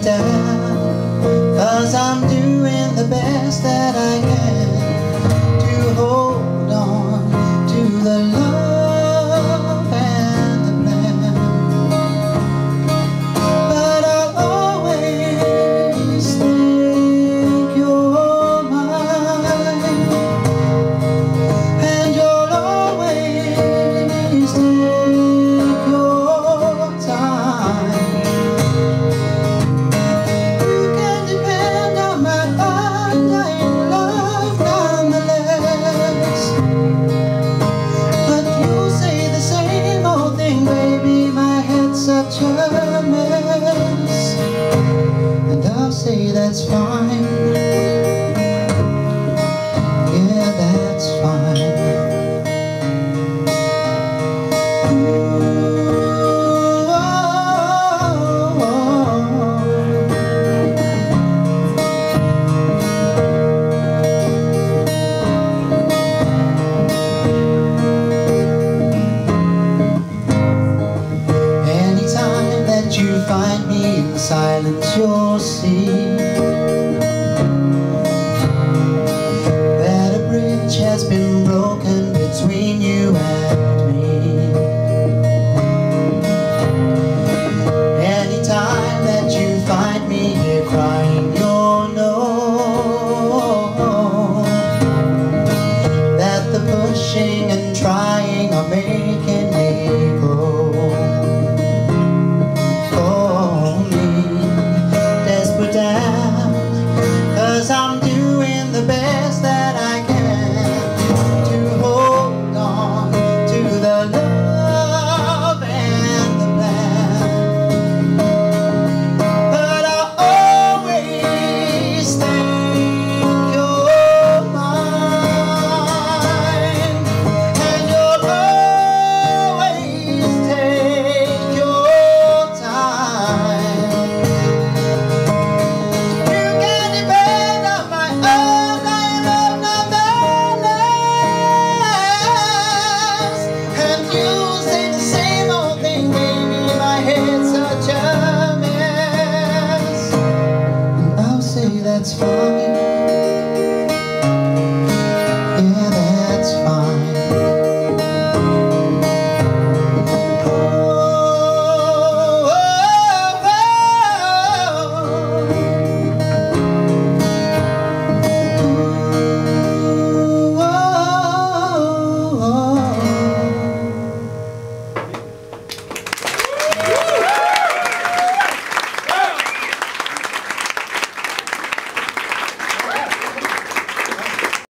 down, 'cause I'm doing the best that I can to hold on to the love and the plan. But I'll always think you're mine, and you'll always take your time. You can depend on my undying love nonetheless. But you'll say the same old thing, baby, my head's such a mess. And I'll say that's fine. Yeah, that's fine. You find me in the silence, you'll see that a bridge has been broken between you and me. Anytime that you find me here crying, you'll know that the pushing and trying are making me grow. Cause I'm doing the best that I can to hold on to the love and the plan. But I'll always think you're mine, and you'll always take your time. That's fine.